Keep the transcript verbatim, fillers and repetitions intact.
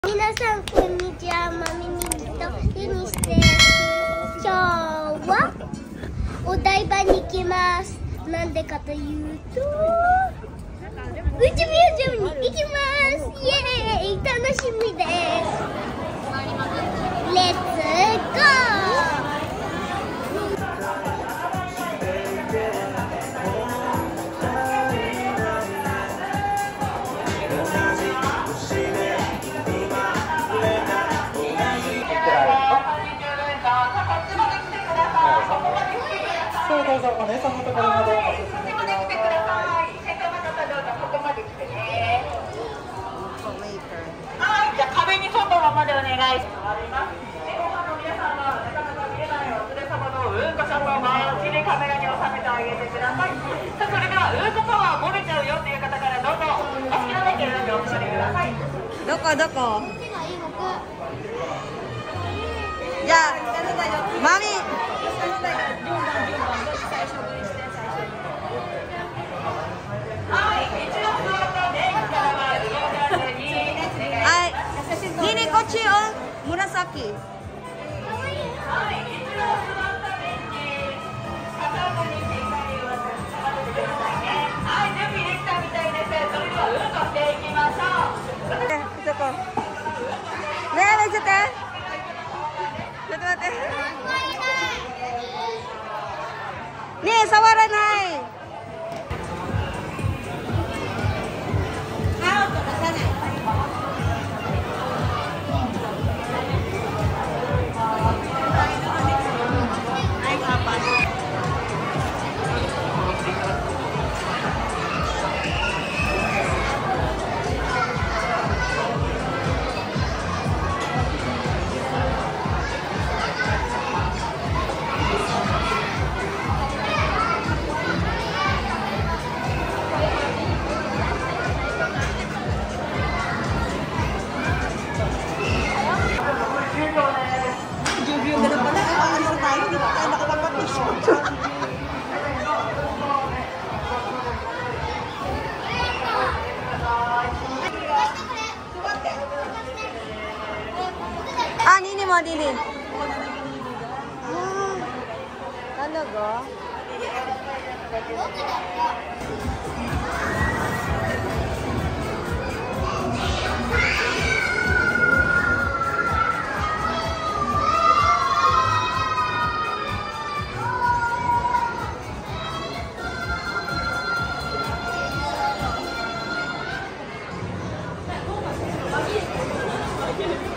皆さんこんにちは、まみみとユニスです。今日はお台場に行きます。なんでかというと宇宙ミュージアムに行きます。イエーイ、楽しみです。レッツゴー。 どうぞお姉さんのところまでお進みください。はい、じゃあ壁に沿ったままでお願いします。ご飯の皆さんはなかなか見れないお連れ様のうんこショットを回しでカメラに収めてあげてください。さあそれではうんこパワー漏れちゃうよっていう方からどうぞお好きなだけ選んでお召し上がりください。 どこどこ？じゃあマミ。Nini kochi o murasaki. Nih, sawaranai. Ah, Nini mo, Nini. Ah, talaga? Thank you.